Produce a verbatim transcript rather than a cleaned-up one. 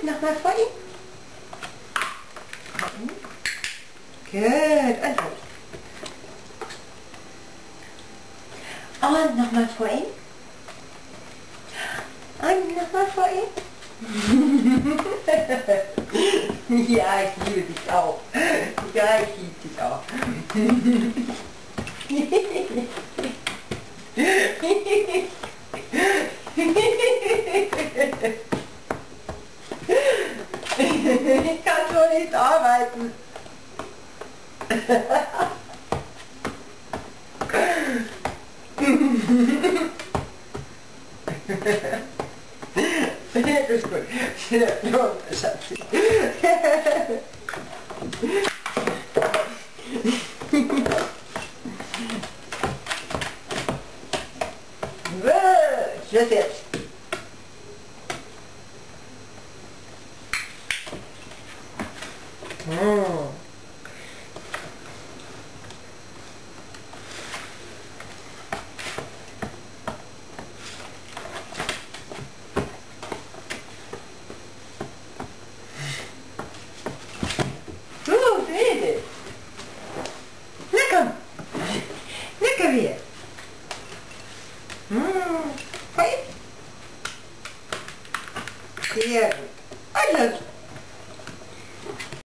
nochmal vor ihm. Gut, und los. Und nochmal vor ihm. Und nochmal vor ihm. Ja, ich liebe dich auch. Ja, ich liebe dich auch. Ich kann so nicht arbeiten. Das ist gut. Los, Schatzi. Schluss jetzt. Mm.